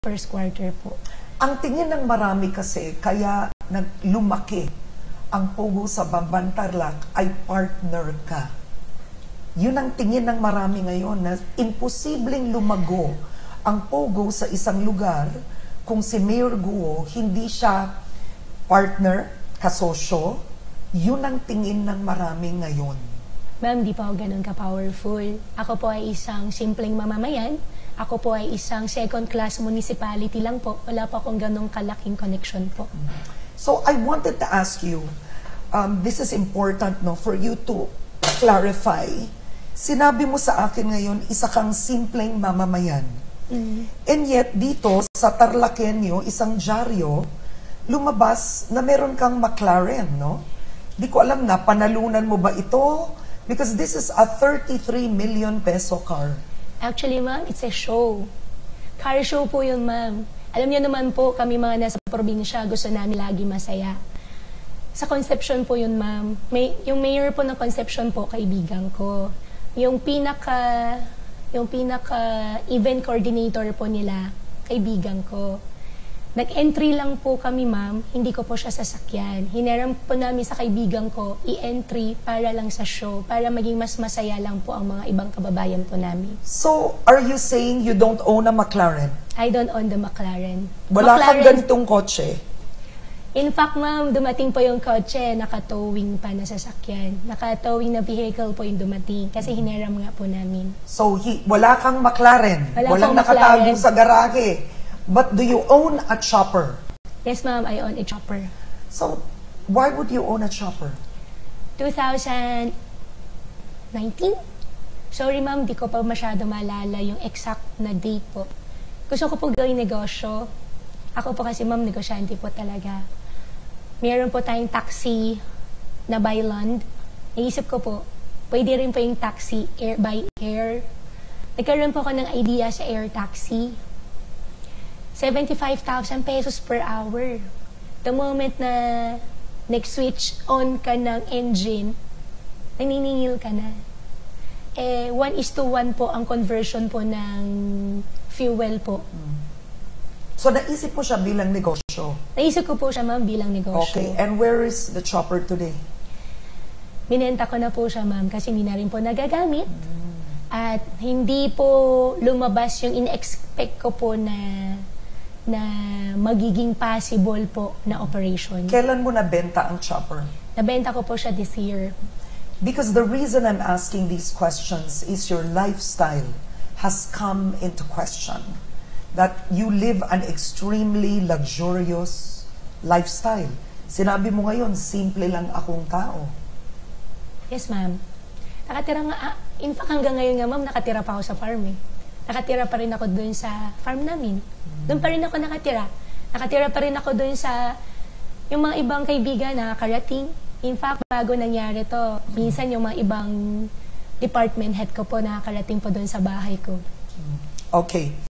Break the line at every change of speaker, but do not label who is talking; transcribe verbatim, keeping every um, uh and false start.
first quarter po.
Ang tingin ng marami kasi, kaya naglumaki ang Pogo sa Bamban Tarlac ay partner ka. Yun ang tingin ng marami ngayon na imposibleng lumago ang Pogo sa isang lugar kung si Mayor Guo hindi siya partner, kasosyo. Yun ang tingin ng marami ngayon.
Ma'am, di pa ako ganun ka-powerful. Ako po ay isang simpleng mamamayan. Ako po ay isang second-class municipality lang po. Wala pa akong ganung kalaking connection po.
So, I wanted to ask you, um, this is important no, for you to clarify. Sinabi mo sa akin ngayon, isa kang simpleng mamamayan.
Mm.
And yet, dito sa Tarlacenyo, isang dyaryo, lumabas na meron kang McLaren, no? Di ko alam na, panalunan mo ba ito? Because this is a thirty-three million peso car.
Actually, ma'am, it's a show. Car show po yun, ma'am. Alam niyo naman po, kami mga nasa probinsya, gusto namin lagi masaya. Sa Concepcion po yun, ma'am. May, yung mayor po ng Concepcion po, kaibigan ko. Yung pinaka, yung pinaka event coordinator po nila, kaibigan ko. Nag-entry lang po kami, ma'am. Hindi ko po siya sasakyan. Hinaram po namin sa kaibigan ko, i-entry para lang sa show, para maging mas masaya lang po ang mga ibang kababayan po namin.
So, are you saying you don't own a McLaren?
I don't own the McLaren.
Wala
McLaren,
kang ganitong kotse?
In fact, ma'am, dumating po yung kotse, naka-towing pa na sasakyan. Naka-towing na vehicle po yung dumating kasi hinaram nga po namin.
So, he, wala kang McLaren?
Wala
Walang
pong
nakatago
McLaren.
sa garahe? But do you own a chopper?
Yes, ma'am, I own a chopper.
So, why would you own a chopper?
two thousand nineteen? Sorry, ma'am, di ko pa masyado maalala yung exact na date po. Gusto ko po gawing negosyo. Ako po kasi, ma'am, negosyante po talaga. Meron po tayong taxi na by land. Naisip ko po, pwede rin po yung taxi air by air. Nagkaroon po ako ng idea sa air taxi. seventy-five thousand pesos per hour. The moment na nag-switch on ka ng engine, naniningil ka na. Eh, one is to one po ang conversion po ng fuel po.
So, naisip mo siya bilang negosyo?
Naisip ko po siya, ma'am, bilang negosyo.
Okay, and where is the chopper today?
Binenta ko na po siya, ma'am, kasi hindi na rin po nagagamit. At hindi po lumabas yung in-expect ko po na na magiging possible po na operation.
Kailan mo nabenta ang chopper?
Nabenta ko po siya this year.
Because the reason I'm asking these questions is your lifestyle has come into question. That you live an extremely luxurious lifestyle. Sinabi mo ngayon, simple lang akong tao.
Yes, ma'am. Nakatira nga, ah, in fact, hanggang ngayon nga, ma'am, nakatira pa ako sa farm eh. Nakatira pa rin ako doon sa farm namin. Doon pa rin ako nakatira. Nakatira pa rin ako doon sa yung mga ibang kaibigan na nakakarating. In fact, bago nangyari to, minsan yung mga ibang department head ko po nakakarating po doon sa bahay ko.
Okay.